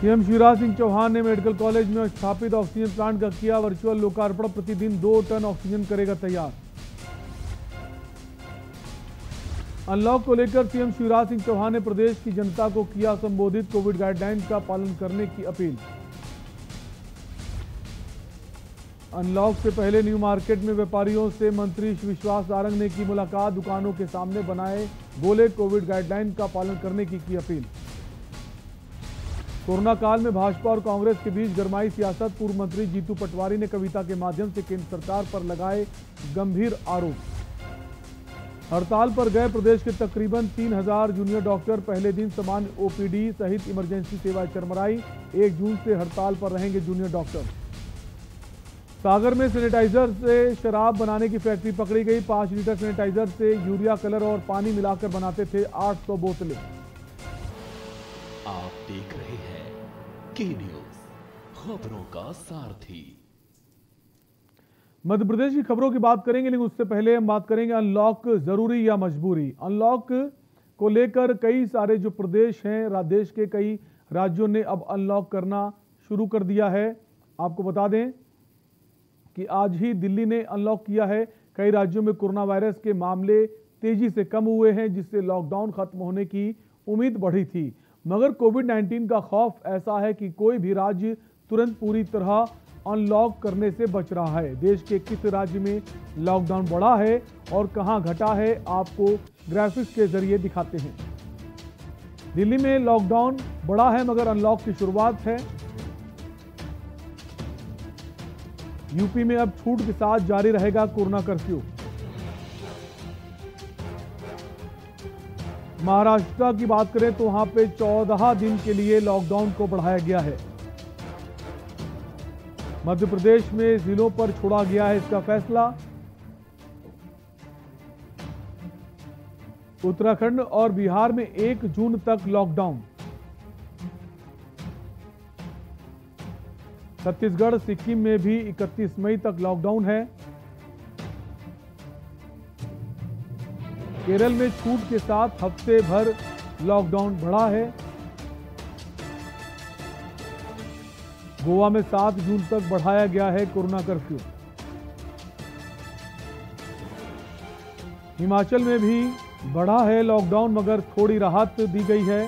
CM Shivraj Singh Chauhan ने medical college में स्थापित ऑक्सीजन प्लांट का किया वर्चुअल लोकार्पण। प्रतिदिन 2 टन ऑक्सीजन करेगा तैयार। अनलॉक को लेकर सीएम शिवराज सिंह चौहान ने प्रदेश की जनता को किया संबोधित। कोविड गाइडलाइंस का पालन करने की अपील। अनलॉक से पहले न्यू मार्केट में व्यापारियों से मंत्री विश्वास सारंग ने की मुलाकात। दुकानों के सामने बनाए गोले। कोविड गाइडलाइन का पालन करने की अपील। कोरोना काल में भाजपा और कांग्रेस के बीच गरमाई सियासत। पूर्व मंत्री जीतू पटवारी ने कविता के माध्यम से केंद्र सरकार पर लगाए गंभीर आरोप। हड़ताल पर गए प्रदेश के तकरीबन 3000 जूनियर डॉक्टर। पहले दिन सामान्य ओपीडी सहित इमरजेंसी सेवाएं चरमराई। 1 जून से हड़ताल पर रहेंगे जूनियर डॉक्टर। सागर में सैनिटाइजर से शराब बनाने की फैक्ट्री पकड़ी गई। 5 लीटर सैनिटाइजर से यूरिया कलर और पानी मिलाकर बनाते थे 800 बोतलें। आप देख रहे हैं के न्यूज, खबरों का सारथी। मध्य प्रदेश की खबरों की बात करेंगे, लेकिन उससे पहले हम बात करेंगे अनलॉक जरूरी या मजबूरी। अनलॉक को लेकर कई सारे जो प्रदेश हैं, देश के कई राज्यों ने अब अनलॉक करना शुरू कर दिया है। आपको बता दें कि आज ही दिल्ली ने अनलॉक किया है। कई राज्यों में कोरोना वायरस के मामले तेजी से कम हुए हैं, जिससे लॉकडाउन खत्म होने की उम्मीद बढ़ी थी। मगर कोविड-19 का खौफ ऐसा है कि कोई भी राज्य तुरंत पूरी तरह अनलॉक करने से बच रहा है। देश के किस राज्य में लॉकडाउन बढ़ा है और कहां घटा है, आपको ग्राफिक्स के जरिए दिखाते हैं। दिल्ली में लॉकडाउन बढ़ा है, मगर अनलॉक की शुरुआत है। यूपी में अब छूट के साथ जारी रहेगा कोरोना कर्फ्यू। महाराष्ट्र की बात करें तो वहां पे 14 दिन के लिए लॉकडाउन को बढ़ाया गया है। मध्य प्रदेश में जिलों पर छोड़ा गया है इसका फैसला। उत्तराखंड और बिहार में 1 जून तक लॉकडाउन। छत्तीसगढ़, सिक्किम में भी 31 मई तक लॉकडाउन है। केरल में छूट के साथ हफ्ते भर लॉकडाउन बढ़ा है। गोवा में 7 जून तक बढ़ाया गया है कोरोना कर्फ्यू। हिमाचल में भी बढ़ा है लॉकडाउन, मगर थोड़ी राहत दी गई है।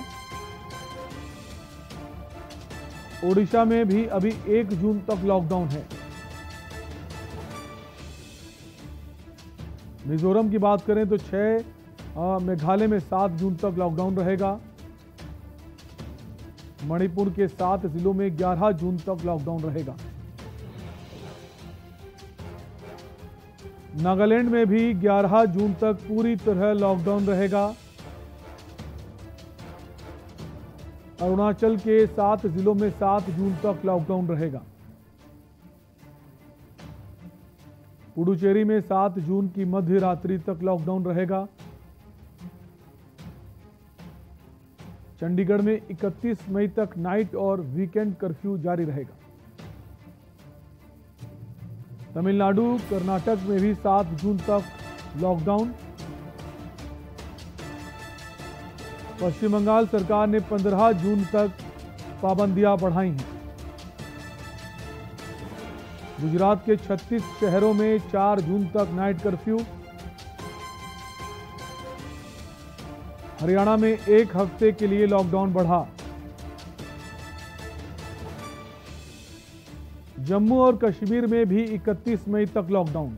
ओडिशा में भी अभी 1 जून तक लॉकडाउन है। मिजोरम की बात करें तो 6, मेघालय में 7 जून तक लॉकडाउन रहेगा। मणिपुर के 7 जिलों में 11 जून तक लॉकडाउन रहेगा। नागालैंड में भी 11 जून तक पूरी तरह लॉकडाउन रहेगा। अरुणाचल के 7 जिलों में 7 जून तक लॉकडाउन रहेगा। पुडुचेरी में 7 जून की मध्य रात्रि तक लॉकडाउन रहेगा। चंडीगढ़ में 31 मई तक नाइट और वीकेंड कर्फ्यू जारी रहेगा। तमिलनाडु, कर्नाटक में भी 7 जून तक लॉकडाउन। पश्चिम बंगाल सरकार ने 15 जून तक पाबंदियां बढ़ाई हैं। गुजरात के 36 शहरों में 4 जून तक नाइट कर्फ्यू। हरियाणा में 1 हफ्ते के लिए लॉकडाउन बढ़ा। जम्मू और कश्मीर में भी 31 मई तक लॉकडाउन।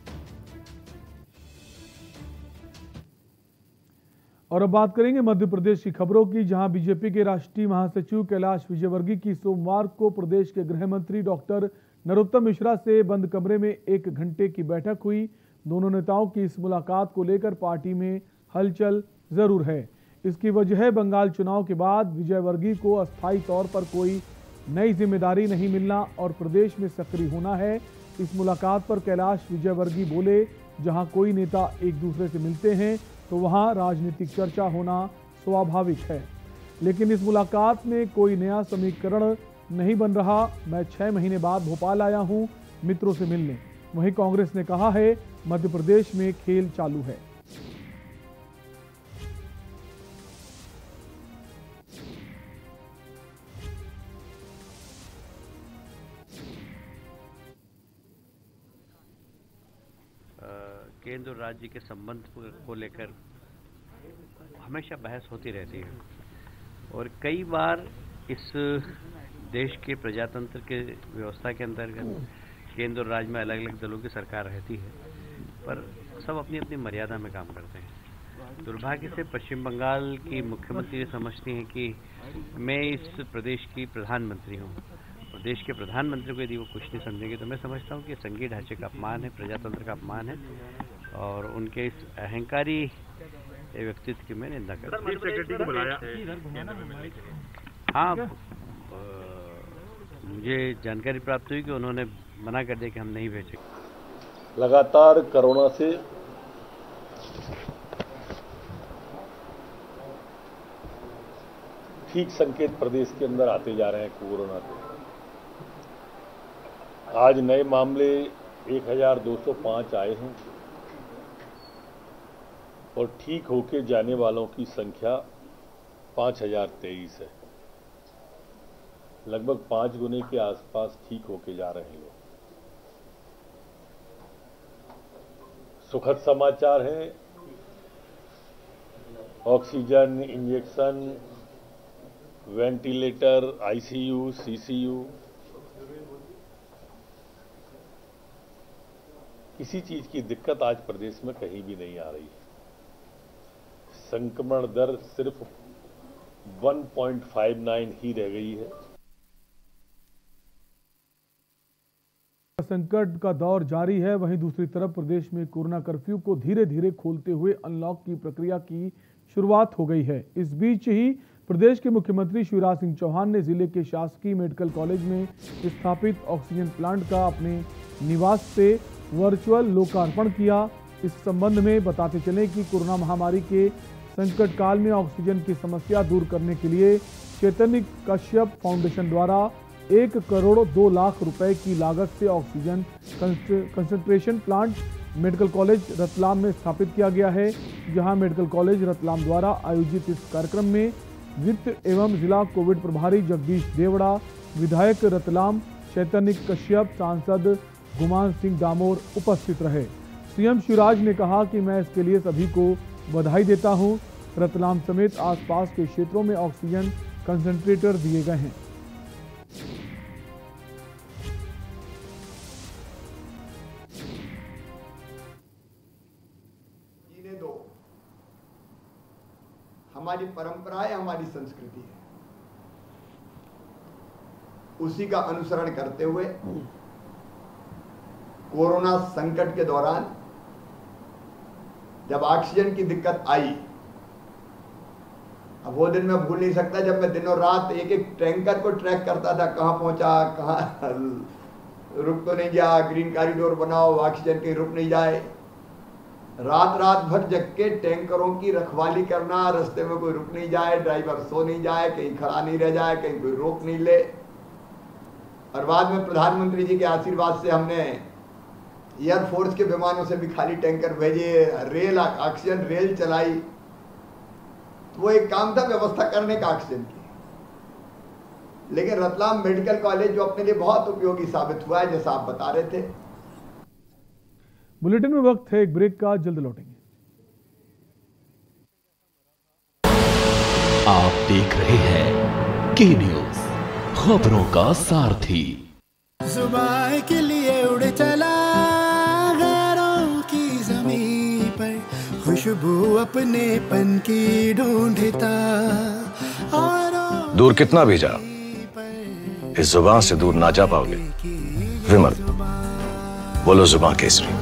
और अब बात करेंगे मध्य प्रदेश की खबरों की, जहां बीजेपी के राष्ट्रीय महासचिव कैलाश विजयवर्गीय की सोमवार को प्रदेश के गृह मंत्री डॉक्टर नरोत्तम मिश्रा से बंद कमरे में 1 घंटे की बैठक हुई। दोनों नेताओं की इस मुलाकात को लेकर पार्टी में हलचल जरूर है। इसकी वजह बंगाल चुनाव के बाद विजयवर्गीय को अस्थायी तौर पर कोई नई जिम्मेदारी नहीं मिलना और प्रदेश में सक्रिय होना है। इस मुलाकात पर कैलाश विजयवर्गीय बोले, जहां कोई नेता एक दूसरे से मिलते हैं तो वहां राजनीतिक चर्चा होना स्वाभाविक है, लेकिन इस मुलाकात में कोई नया समीकरण नहीं बन रहा। मैं 6 महीने बाद भोपाल आया हूं मित्रों से मिलने। वहीं कांग्रेस ने कहा है मध्य प्रदेश में खेल चालू है। केंद्र और राज्य के संबंध को लेकर हमेशा बहस होती रहती है और कई बार इस देश के प्रजातंत्र के व्यवस्था के अंतर्गत केंद्र और राज्य में अलग अलग दलों की सरकार रहती है, पर सब अपनी अपनी मर्यादा में काम करते हैं। दुर्भाग्य से पश्चिम बंगाल की मुख्यमंत्री समझती हैं कि मैं इस प्रदेश की प्रधानमंत्री हूँ और देश के प्रधानमंत्री को यदि वो कुछ नहीं समझेंगे तो मैं समझता हूँ कि संघीय ढांचे का अपमान है, प्रजातंत्र का अपमान है और उनके इस अहंकारी व्यक्तित्व की मैं निंदा करता हूँ। हाँ, मुझे जानकारी प्राप्त हुई कि उन्होंने मना कर दिया कि हम नहीं भेजेंगे। लगातार कोरोना से ठीक संकेत प्रदेश के अंदर आते जा रहे हैं कोरोना के। आज नए मामले 1205 आए हैं और ठीक होके जाने वालों की संख्या 5023 है। लगभग 5 गुने के आसपास ठीक होके जा रहे हैं लोग। सुखद समाचार है, oxygen, injection, ventilator, ICU, CCU, किसी चीज की दिक्कत आज प्रदेश में कहीं भी नहीं आ रही है। संक्रमण दर सिर्फ 1.59 ही रह गई है। संकट का दौर जारी है, वहीं दूसरी तरफ प्रदेश में कोरोना कर्फ्यू को धीरे धीरे खोलते हुए अनलॉक की प्रक्रिया की शुरुआत हो गई है। इस बीच ही प्रदेश के मुख्यमंत्री शिवराज सिंह चौहान ने जिले के शासकीय मेडिकल कॉलेज में स्थापित ऑक्सीजन प्लांट का अपने निवास से वर्चुअल लोकार्पण किया। इस संबंध में बताते चले कि कोरोना महामारी के संकट काल में ऑक्सीजन की समस्या दूर करने के लिए चैतन्य कश्यप फाउंडेशन द्वारा 1 करोड़ 2 लाख रुपए की लागत से oxygen concentration plant medical college Ratlam में स्थापित किया गया है। जहां मेडिकल कॉलेज रतलाम द्वारा आयोजित इस कार्यक्रम में वित्त एवं जिला कोविड प्रभारी जगदीश देवड़ा, विधायक रतलाम चैतन्य कश्यप, सांसद गुमान सिंह डामोर उपस्थित रहे। सीएम शिवराज ने कहा कि मैं इसके लिए सभी को बधाई देता हूं। रतलाम समेत आसपास के क्षेत्रों में ऑक्सीजन कंसंट्रेटर दिए गए हैं। जीने दो, हमारी परंपरा है, हमारी संस्कृति है, उसी का अनुसरण करते हुए कोरोना संकट के दौरान जब ऑक्सीजन की दिक्कत आई, अब वो दिन मैं भूल नहीं सकता जब मैं दिनों रात एक एक टैंकर को ट्रैक करता था, कहां पहुंचा, कहां रुक तो नहीं गया, ग्रीन कॉरिडोर बनाओ, ऑक्सीजन कहीं रुक नहीं जाए। रात भर जग के टैंकरों की रखवाली करना, रास्ते में कोई रुक नहीं जाए, ड्राइवर सो नहीं जाए, कहीं खड़ा नहीं रह जाए, कहीं कोई रोक नहीं ले। और बाद में प्रधानमंत्री जी के आशीर्वाद से हमने एयरफोर्स के विमानों से भी खाली टैंकर भेजे, रेल ऑक्सीजन रेल चलाई। तो वो एक काम था व्यवस्था करने का ऑक्सीजन की। लेकिन रतलाम मेडिकल कॉलेज जो अपने लिए बहुत उपयोगी साबित हुआ है, जैसा आप बता रहे थे। बुलेटिन में वक्त है एक ब्रेक का, जल्द लौटेंगे। आप देख रहे हैं के न्यूज, खबरों का सारथी। जुबान के लिए उड़ चला गैरों की ज़मीं पर, खुशबू अपने पन की ढूंढता। दूर कितना भी जा, इस जुबान से दूर ना जा पाओगे। विमल, बोलो जुबान केसरी।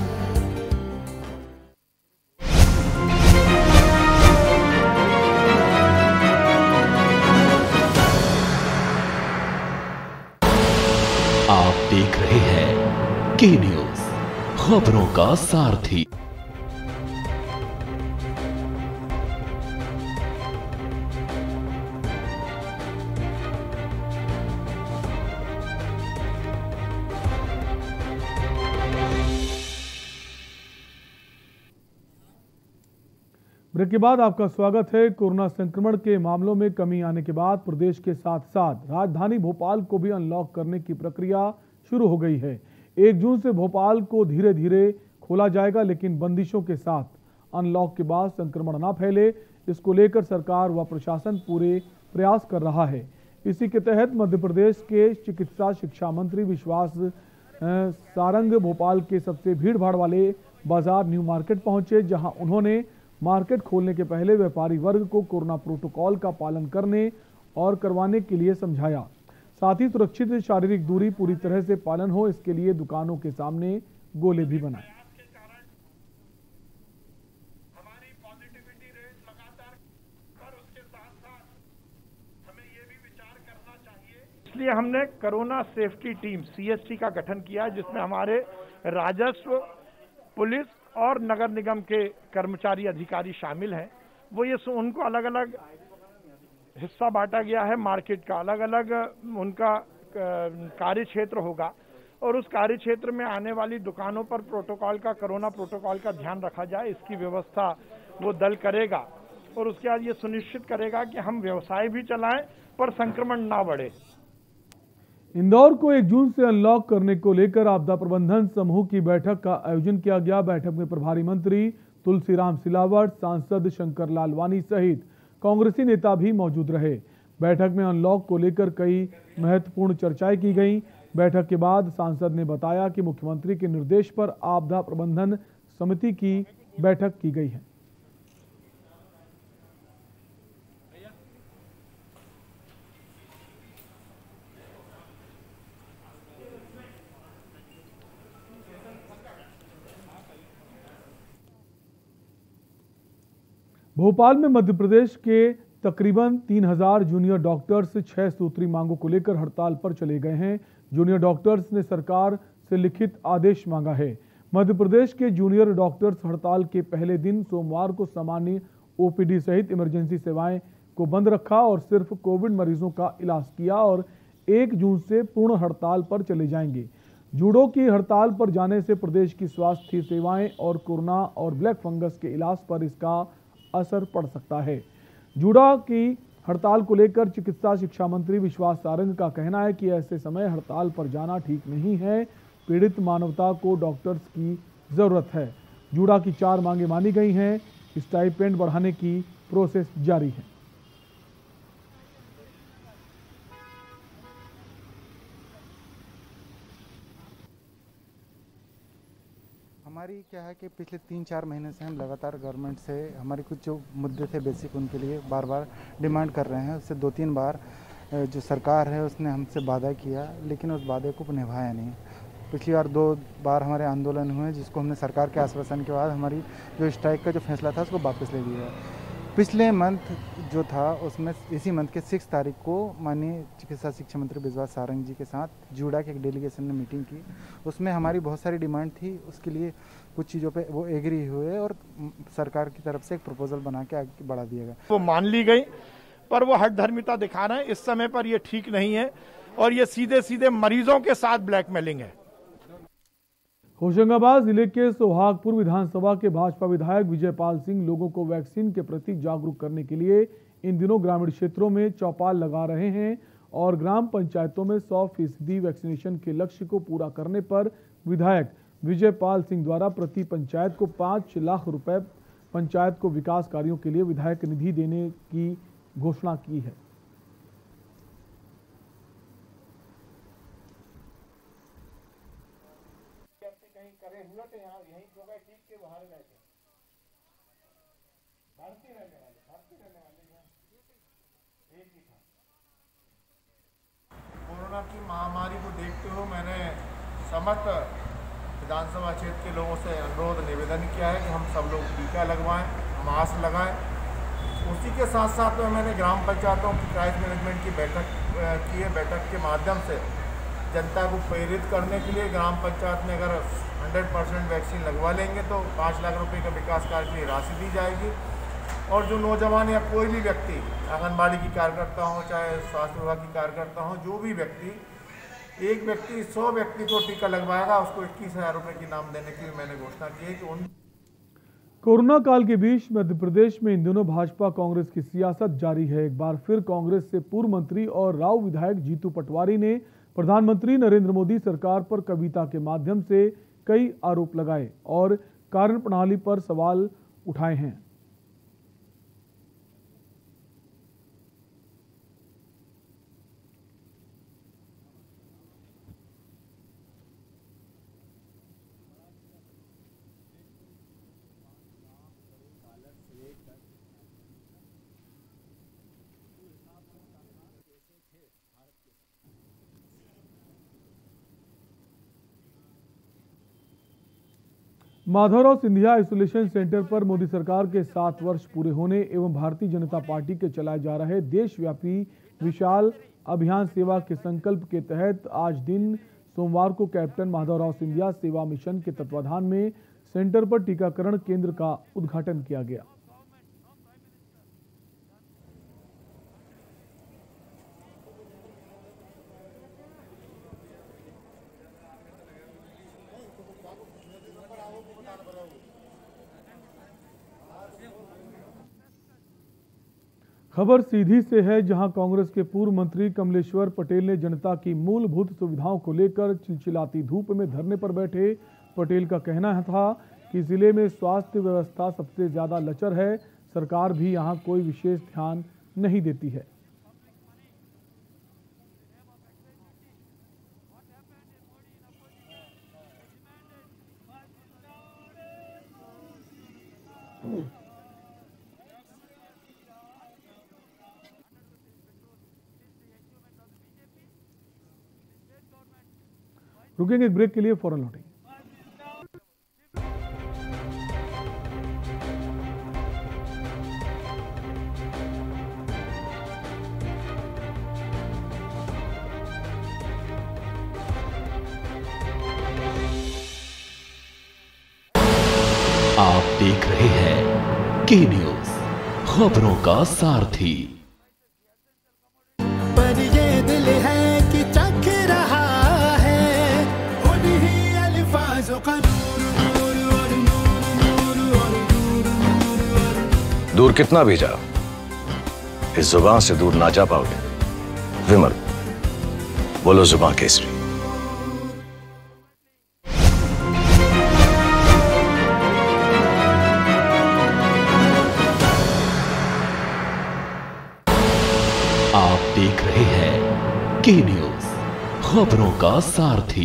आप देख रहे हैं के न्यूज, खबरों का सारथी। ब्रेक के बाद आपका स्वागत है। कोरोना संक्रमण के मामलों में कमी आने के बाद प्रदेश के साथ साथ राजधानी भोपाल को भी अनलॉक करने की प्रक्रिया शुरू हो गई है। 1 जून से भोपाल को धीरे धीरे खोला जाएगा, लेकिन बंदिशों के साथ। अनलॉक के बाद संक्रमण न फैले, इसको लेकर सरकार व प्रशासन पूरे प्रयास कर रहा है। इसी के तहत मध्य प्रदेश के चिकित्सा शिक्षा मंत्री विश्वास सारंग भोपाल के सबसे भीड़भाड़ वाले बाजार न्यू मार्केट पहुंचे, जहां उन्होंने मार्केट खोलने के पहले व्यापारी वर्ग को कोरोना प्रोटोकॉल का पालन करने और करवाने के लिए समझाया। साथ ही सुरक्षित शारीरिक दूरी पूरी तरह से पालन हो, इसके लिए दुकानों के सामने गोले भी बनाए। इसलिए हमने कोरोना सेफ्टी टीम CST का गठन किया, जिसमें हमारे राजस्व, पुलिस और नगर निगम के कर्मचारी अधिकारी शामिल हैं। वो ये उनको अलग अलग हिस्सा बांटा गया है, मार्केट का अलग अलग उनका कार्य क्षेत्र होगा और उस कार्य क्षेत्र में आने वाली दुकानों पर प्रोटोकॉल का, कोरोना प्रोटोकॉल का ध्यान रखा जाए, इसकी व्यवस्था वो दल करेगा और उसके बाद ये सुनिश्चित करेगा कि हम व्यवसाय भी चलाएं पर संक्रमण ना बढ़े। इंदौर को 1 जून से अनलॉक करने को लेकर आपदा प्रबंधन समूह की बैठक का आयोजन किया गया। बैठक में प्रभारी मंत्री तुलसीराम सिलावट, सांसद शंकर लालवानी सहित कांग्रेसी नेता भी मौजूद रहे। बैठक में अनलॉक को लेकर कई महत्वपूर्ण चर्चाएं की गईं। बैठक के बाद सांसद ने बताया कि मुख्यमंत्री के निर्देश पर आपदा प्रबंधन समिति की बैठक की गई है। भोपाल में मध्य प्रदेश के तकरीबन 3000 जूनियर डॉक्टर्स 6 सूत्री मांगों को लेकर हड़ताल पर चले गए हैं। जूनियर डॉक्टर्स ने सरकार से लिखित आदेश मांगा है। मध्य प्रदेश के जूनियर डॉक्टर्स हड़ताल के पहले दिन सोमवार को सामान्य OPD सहित इमरजेंसी सेवाएं को बंद रखा और सिर्फ कोविड मरीजों का इलाज किया और 1 जून से पूर्ण हड़ताल पर चले जाएंगे। जूडो की हड़ताल पर जाने से प्रदेश की स्वास्थ्य सेवाएं और कोरोना और ब्लैक फंगस के इलाज पर इसका असर पड़ सकता है। जूडो की हड़ताल को लेकर चिकित्सा शिक्षा मंत्री विश्वास सारंग का कहना है कि ऐसे समय हड़ताल पर जाना ठीक नहीं है। पीड़ित मानवता को डॉक्टर्स की जरूरत है। जूडो की 4 मांगे मानी गई हैं। स्टाइपेंड बढ़ाने की प्रोसेस जारी है। हमारी क्या है कि पिछले 3-4 महीने से हम लगातार गवर्नमेंट से हमारे कुछ जो मुद्दे थे बेसिक, उनके लिए बार बार डिमांड कर रहे हैं। उससे 2-3 बार जो सरकार है उसने हमसे वादा किया, लेकिन उस वादे को निभाया नहीं। पिछली बार 2 बार हमारे आंदोलन हुए, जिसको हमने सरकार के आश्वासन के बाद हमारी जो स्ट्राइक का जो फैसला था उसको वापस ले लिया। पिछले मंथ जो था उसमें इसी मंथ के 6 तारीख को माननीय चिकित्सा शिक्षा मंत्री विश्वास सारंग जी के साथ जूडा के एक डेलीगेशन ने मीटिंग की। उसमें हमारी बहुत सारी डिमांड थी, उसके लिए कुछ चीज़ों पे वो एग्री हुए और सरकार की तरफ से एक प्रपोजल बना के आगे बढ़ा दिया गया। वो मान ली गई, पर वो हठधर्मिता दिखा रहे हैं। इस समय पर ये ठीक नहीं है और ये सीधे सीधे मरीजों के साथ ब्लैकमेलिंग है। होशंगाबाद जिले के सोहागपुर विधानसभा के भाजपा विधायक विजयपाल सिंह लोगों को वैक्सीन के प्रति जागरूक करने के लिए इन दिनों ग्रामीण क्षेत्रों में चौपाल लगा रहे हैं और ग्राम पंचायतों में 100% वैक्सीनेशन के लक्ष्य को पूरा करने पर विधायक विजयपाल सिंह द्वारा प्रति पंचायत को 5 लाख रुपए पंचायत को विकास कार्यों के लिए विधायक निधि देने की घोषणा की है। कोरोना की महामारी को देखते हुए मैंने समस्त विधानसभा क्षेत्र के लोगों से अनुरोध निवेदन किया है कि हम सब लोग टीका लगवाएं, मास्क लगाएं। उसी के साथ साथ में मैंने ग्राम पंचायतों की क्राइसिस मैनेजमेंट की बैठक की है। बैठक के माध्यम से जनता को प्रेरित करने के लिए ग्राम पंचायत में अगर 100% वैक्सीन लगवा लेंगे तो 5 लाख रुपए का विकास कार्य के लिए राशि दी जाएगी। और जो नौजवान या कोई भी व्यक्ति, आंगनबाड़ी की कार्यकर्ता हो चाहे स्वास्थ्य विभाग की कार्यकर्ता हो, जो भी व्यक्ति, एक व्यक्ति 100 व्यक्ति को टीका लगवाएगा उसको 21,000 रुपये की इनाम देने की मैंने घोषणा की है। कि कोरोना काल के बीच मध्य प्रदेश में इन दिनों भाजपा कांग्रेस की सियासत जारी है। एक बार फिर कांग्रेस से पूर्व मंत्री और राव विधायक जीतू पटवारी ने प्रधानमंत्री नरेंद्र मोदी सरकार पर कविता के माध्यम से कई आरोप लगाए और कार्य प्रणाली पर सवाल उठाए हैं। माधवराव सिंधिया आइसोलेशन सेंटर पर मोदी सरकार के 7 वर्ष पूरे होने एवं भारतीय जनता पार्टी के चलाए जा रहे देशव्यापी विशाल अभियान सेवा के संकल्प के तहत आज दिन सोमवार को कैप्टन माधवराव सिंधिया सेवा मिशन के तत्वाधान में सेंटर पर टीकाकरण केंद्र का उद्घाटन किया गया। खबर सीधी से है, जहां कांग्रेस के पूर्व मंत्री कमलेश्वर पटेल ने जनता की मूलभूत सुविधाओं को लेकर चिलचिलाती धूप में धरने पर बैठे। पटेल का कहना था कि जिले में स्वास्थ्य व्यवस्था सबसे ज्यादा लचर है, सरकार भी यहां कोई विशेष ध्यान नहीं देती है। रुकेंगे एक ब्रेक के लिए, फौरन लौटेंगे। आप देख रहे हैं के न्यूज, खबरों का सारथी। पर ये दिल है कि चख रहा है उन्हीं अल्फाजों का दूर कितना भी जाओ, इस जुबान से दूर ना जा पाओगे। विमल, बोलो जुबान केसरी। आप देख रहे हैं के न्यूज, खबरों का सारथी।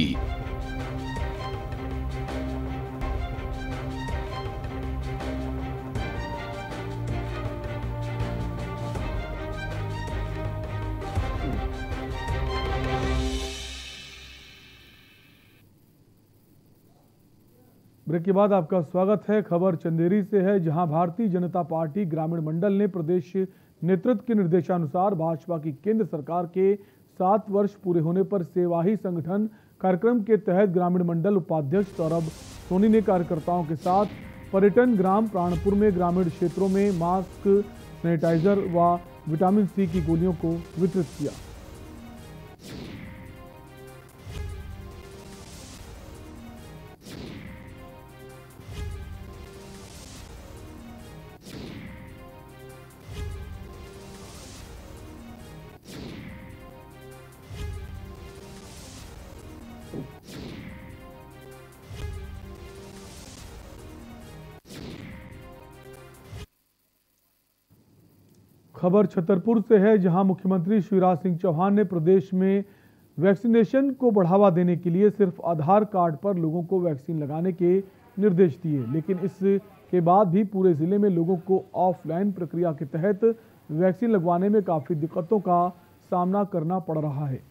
ब्रेक के बाद आपका स्वागत है। खबर चंदेरी से है, जहां भारतीय जनता पार्टी ग्रामीण मंडल ने प्रदेश नेतृत्व के निर्देशानुसार भाजपा की केंद्र सरकार के 7 वर्ष पूरे होने पर सेवा ही संगठन कार्यक्रम के तहत ग्रामीण मंडल उपाध्यक्ष सौरभ सोनी ने कार्यकर्ताओं के साथ पर्यटन ग्राम प्राणपुर में ग्रामीण क्षेत्रों में मास्क, सैनिटाइजर व विटामिन सी की गोलियों को वितरित किया। खबर छतरपुर से है, जहां मुख्यमंत्री शिवराज सिंह चौहान ने प्रदेश में वैक्सीनेशन को बढ़ावा देने के लिए सिर्फ आधार कार्ड पर लोगों को वैक्सीन लगाने के निर्देश दिए, लेकिन इसके बाद भी पूरे जिले में लोगों को ऑफलाइन प्रक्रिया के तहत वैक्सीन लगवाने में काफी दिक्कतों का सामना करना पड़ रहा है।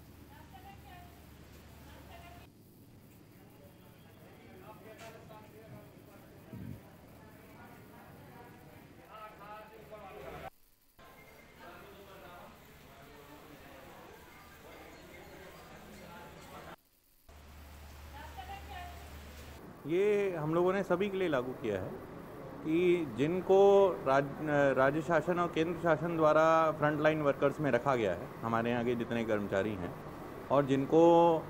ये हम लोगों ने सभी के लिए लागू किया है कि जिनको राज्य शासन और केंद्र शासन द्वारा फ्रंट लाइन वर्कर्स में रखा गया है, हमारे यहाँ के जितने कर्मचारी हैं, और जिनको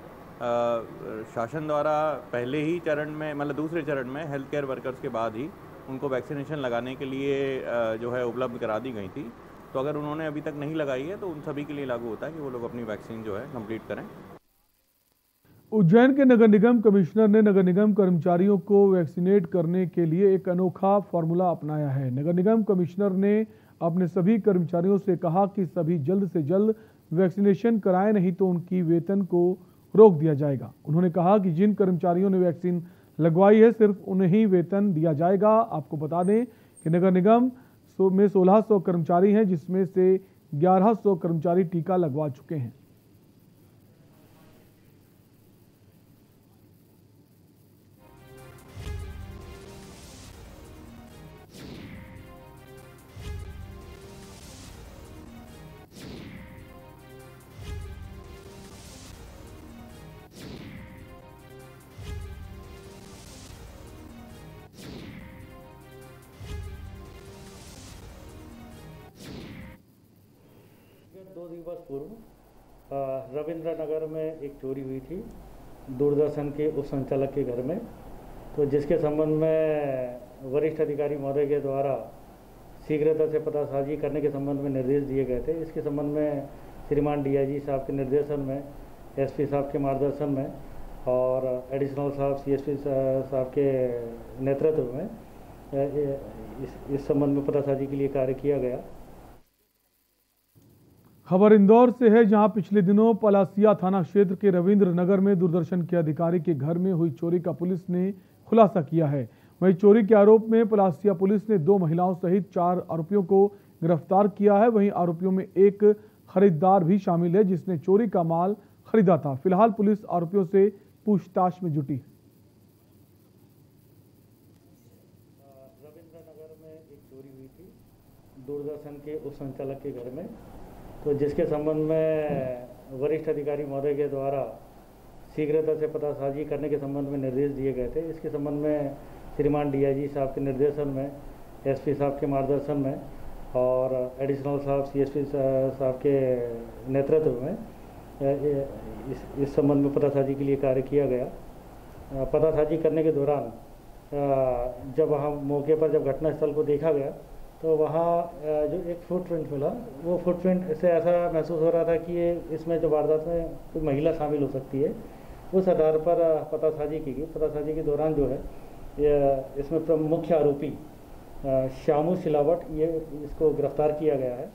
शासन द्वारा पहले ही चरण में, मतलब दूसरे चरण में हेल्थ केयर वर्कर्स के बाद ही उनको वैक्सीनेशन लगाने के लिए जो है उपलब्ध करा दी गई थी, तो अगर उन्होंने अभी तक नहीं लगाई है तो उन सभी के लिए लागू होता है कि वो लोग अपनी वैक्सीन जो है कंप्लीट करें। उज्जैन के नगर निगम कमिश्नर ने नगर निगम कर्मचारियों को वैक्सीनेट करने के लिए एक अनोखा फॉर्मूला अपनाया है। नगर निगम कमिश्नर ने अपने सभी कर्मचारियों से कहा कि सभी जल्द से जल्द वैक्सीनेशन कराएं, नहीं तो उनकी वेतन को रोक दिया जाएगा। उन्होंने कहा कि जिन कर्मचारियों ने वैक्सीन लगवाई है सिर्फ उन्हें ही वेतन दिया जाएगा। आपको बता दें कि नगर निगम में 1600 कर्मचारी हैं, जिसमें से 1100 कर्मचारी टीका लगवा चुके हैं। दो दिवस पूर्व रविंद्र नगर में एक चोरी हुई थी दूरदर्शन के उप संचालक के घर में, तो जिसके संबंध में वरिष्ठ अधिकारी महोदय के द्वारा शीघ्रता से पतासाजी करने के संबंध में निर्देश दिए गए थे। इसके संबंध में श्रीमान डीआईजी साहब के निर्देशन में, एसपी साहब के मार्गदर्शन में और एडिशनल साहब सीएसपी साहब के नेतृत्व में इस संबंध में पतासाजी के लिए कार्य किया गया। खबर इंदौर से है, जहां पिछले दिनों पलासिया थाना क्षेत्र के रविंद्र नगर में दूरदर्शन के अधिकारी के घर में हुई चोरी का पुलिस ने खुलासा किया है। वहीं चोरी के आरोप में पलासिया पुलिस ने 2 महिलाओं सहित 4 आरोपियों को गिरफ्तार किया है। वहीं आरोपियों में एक खरीदार भी शामिल है, जिसने चोरी का माल खरीदा था। फिलहाल पुलिस आरोपियों से पूछताछ में जुटी है। रविंद्र नगर में एक चोरी हुई थी दूरदर्शन के उप संचालक के घर में, तो जिसके संबंध में वरिष्ठ अधिकारी महोदय के द्वारा शीघ्रता से पतासाजी करने के संबंध में निर्देश दिए गए थे। इसके संबंध में श्रीमान डीआईजी साहब के निर्देशन में, एसपी साहब के मार्गदर्शन में और एडिशनल साहब सीएसपी साहब के नेतृत्व में इस संबंध में पतासाजी के लिए कार्य किया गया। पतासाजी करने के दौरान जब हम मौके पर जब घटनास्थल को देखा गया तो वहाँ जो एक फुटप्रिंट मिला, वो फुटप्रिंट से ऐसा महसूस हो रहा था कि ये इसमें जो वारदात में कोई महिला शामिल हो सकती है। उस आधार पर पतासाजी की गई। पतासाजी के दौरान जो है ये इसमें मुख्य आरोपी श्यामू सिलावट इसको गिरफ्तार किया गया है।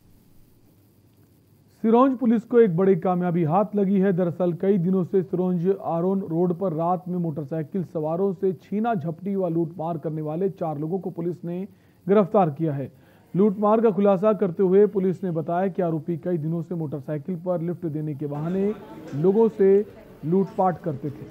सिरोंज पुलिस को एक बड़ी कामयाबी हाथ लगी है। दरअसल कई दिनों से सिरोंज आरोन रोड पर रात में मोटरसाइकिल सवारों से छीना झपटी व लूटमार करने वाले 4 लोगों को पुलिस ने गिरफ्तार किया है। लूटमार का खुलासा करते हुए पुलिस ने बताया कि आरोपी कई दिनों से मोटरसाइकिल पर लिफ्ट देने के बहाने लोगों से लूटपाट करते थे।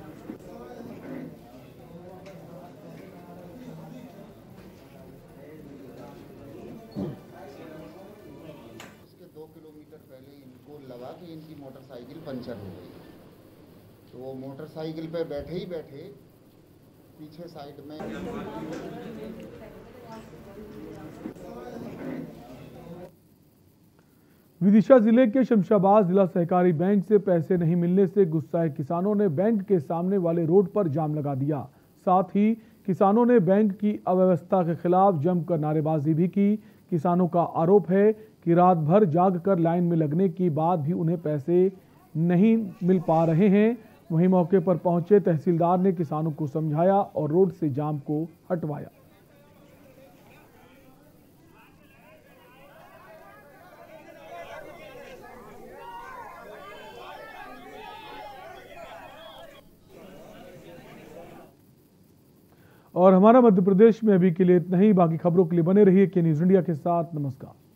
उसके 2 किलोमीटर पहले इनको लगा कि इनकी मोटरसाइकिल पंचर हो गई, तो वो मोटरसाइकिल पे बैठे ही बैठे पीछे साइड में विदिशा जिले के शमशाबाद जिला सहकारी बैंक से पैसे नहीं मिलने से गुस्साए किसानों ने बैंक के सामने वाले रोड पर जाम लगा दिया। साथ ही किसानों ने बैंक की अव्यवस्था के खिलाफ जमकर नारेबाजी भी की। किसानों का आरोप है कि रात भर जागकर लाइन में लगने के बाद भी उन्हें पैसे नहीं मिल पा रहे हैं। वहीं मौके पर पहुंचे तहसीलदार ने किसानों को समझाया और रोड से जाम को हटवाया। और हमारा मध्य प्रदेश में अभी के लिए इतना ही। बाकी खबरों के लिए बने रहिए के न्यूज़ इंडिया के साथ। नमस्कार।